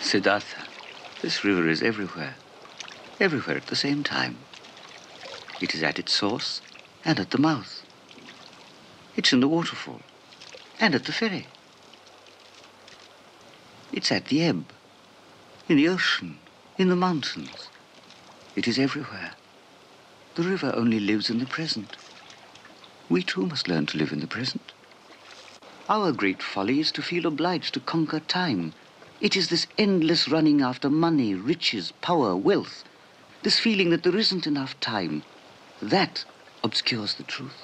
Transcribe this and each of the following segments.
Siddhartha, this river is everywhere at the same time. It is at its source and at the mouth. It's in the waterfall and at the ferry. It's at the ebb, in the ocean, in the mountains. It is everywhere. The river only lives in the present. We too must learn to live in the present. Our great folly is to feel obliged to conquer time. It is this endless running after money, riches, power, wealth, this feeling that there isn't enough time, that obscures the truth.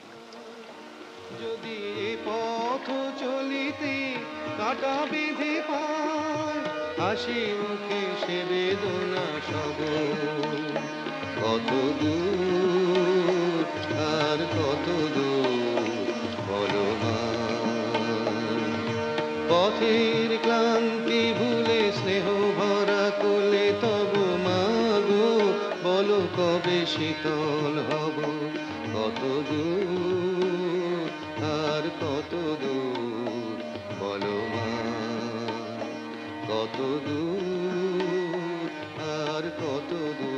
পথের ক্লান্তি ভুলে স্নেহ ভরা কোলে তব মাগো বলো কবে শীতল হব কত দূর আর কত দূর বলো মা কত দূর আর কত দূর